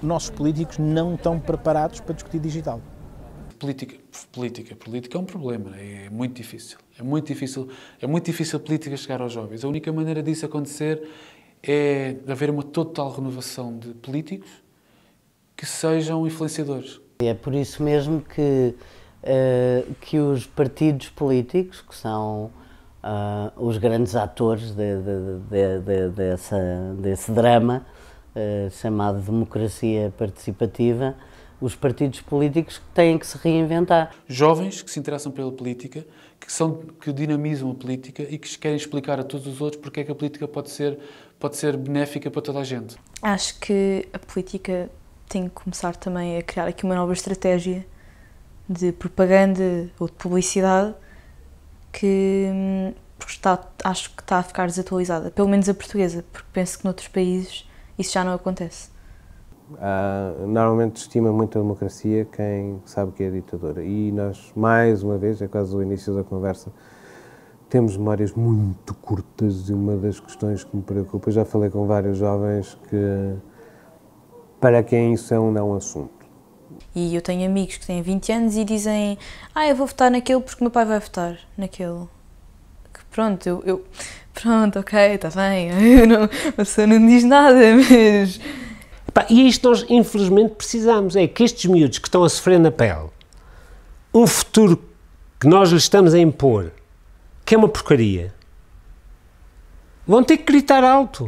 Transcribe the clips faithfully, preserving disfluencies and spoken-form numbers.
nossos políticos não estão preparados para discutir digital. Política, política, política é um problema, é muito difícil. É muito difícil, é muito difícil a política chegar aos jovens. A única maneira disso acontecer é haver uma total renovação de políticos que sejam influenciadores. É por isso mesmo que, uh, que os partidos políticos, que são uh, os grandes atores de, de, de, de, dessa, desse drama uh, chamado democracia participativa, os partidos políticos têm que se reinventar. Jovens que se interessam pela política, que, são, que dinamizam a política e que querem explicar a todos os outros porque é que a política pode ser, pode ser benéfica para toda a gente. Acho que a política tem que começar também a criar aqui uma nova estratégia de propaganda ou de publicidade que está, acho que está a ficar desatualizada, pelo menos a portuguesa, porque penso que noutros países isso já não acontece. Ah, normalmente estima muito a democracia quem sabe que é ditadura e nós, mais uma vez, é quase o início da conversa, temos memórias muito curtas e uma das questões que me preocupa, já falei com vários jovens que para quem isso é um não assunto. E eu tenho amigos que têm vinte anos e dizem ah, eu vou votar naquele porque o meu pai vai votar naquele. Que pronto, eu, eu pronto, ok, está bem, eu não, a pessoa não diz nada, mas... E é isto nós, infelizmente, precisamos, é que estes miúdos que estão a sofrer na pele, um futuro que nós lhes estamos a impor, que é uma porcaria, vão ter que gritar alto.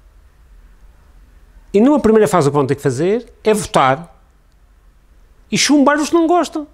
E numa primeira fase o que vão ter que fazer é votar e chumbar os que não gostam.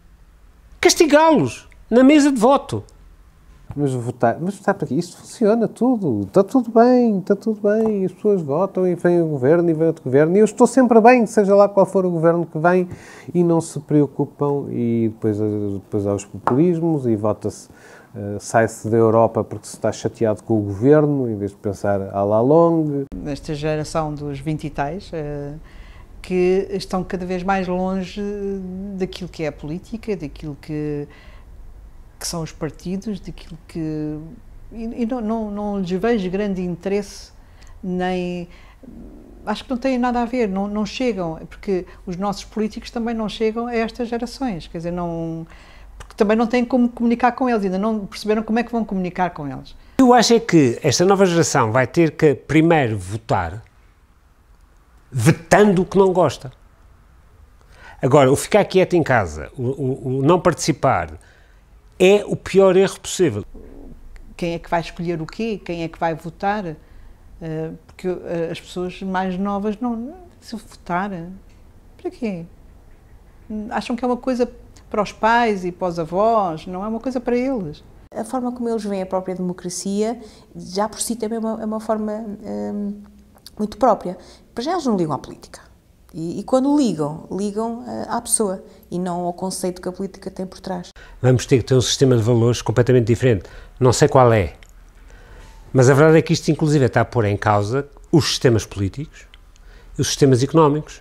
Castigá-los na mesa de voto. Mas votar, mas votar para quê? Isso funciona tudo, está tudo bem, está tudo bem, as pessoas votam e vem o governo e vem outro governo e eu estou sempre bem, seja lá qual for o governo que vem e não se preocupam e depois, depois há os populismos e vota-se, uh, sai-se da Europa porque se está chateado com o governo em vez de pensar à la longue. Esta geração dos vinte e tais, uh, que estão cada vez mais longe daquilo que é a política, daquilo que que são os partidos, daquilo que... E, e não, não, não lhes vejo grande interesse, nem... Acho que não têm nada a ver, não, não chegam, porque os nossos políticos também não chegam a estas gerações, quer dizer, não... Porque também não têm como comunicar com eles, ainda não perceberam como é que vão comunicar com eles. Eu acho é que esta nova geração vai ter que primeiro votar, vetando o que não gosta. Agora, o ficar quieto em casa, o, o, o não participar, é o pior erro possível. Quem é que vai escolher o quê? Quem é que vai votar? Uh, porque uh, as pessoas mais novas não... Se votar, para quê? Acham que é uma coisa para os pais e para os avós, não é uma coisa para eles. A forma como eles veem a própria democracia, já por si também é uma, é uma forma um, muito própria. Para já eles não ligam à política. E, e quando ligam, ligam uh, à pessoa e não ao conceito que a política tem por trás. Vamos ter que ter um sistema de valores completamente diferente. Não sei qual é, mas a verdade é que isto inclusive está a pôr em causa os sistemas políticos e os sistemas económicos.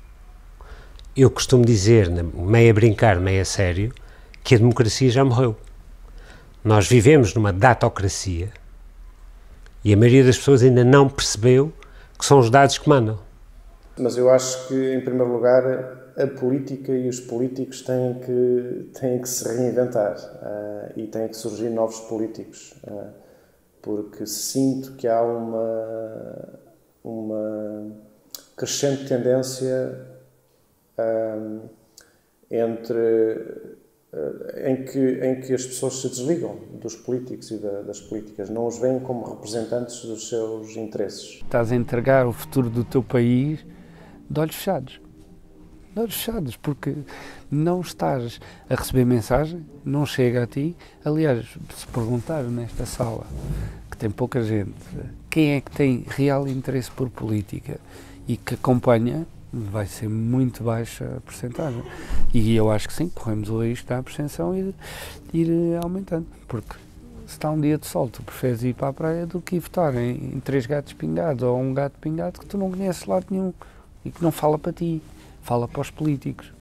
Eu costumo dizer, meio a brincar, meio a sério, que a democracia já morreu. Nós vivemos numa datocracia e a maioria das pessoas ainda não percebeu que são os dados que mandam. Mas eu acho que, em primeiro lugar, a política e os políticos têm que, têm que se reinventar uh, e têm que surgir novos políticos, uh, porque sinto que há uma, uma crescente tendência uh, entre, uh, em, que, em que as pessoas se desligam dos políticos e da, das políticas, não os veem como representantes dos seus interesses. Estás a entregar o futuro do teu país de olhos fechados. De olhos fechados, porque não estás a receber mensagem, não chega a ti. Aliás, se perguntar nesta sala, que tem pouca gente, quem é que tem real interesse por política e que acompanha, vai ser muito baixa a percentagem. E eu acho que sim, corremos o risco da abstenção ir, ir aumentando, porque se está um dia de sol, tu preferes ir para a praia do que ir votar em, em três gatos pingados ou um gato pingado que tu não conheces de lado nenhum e que não fala para ti, fala para os políticos.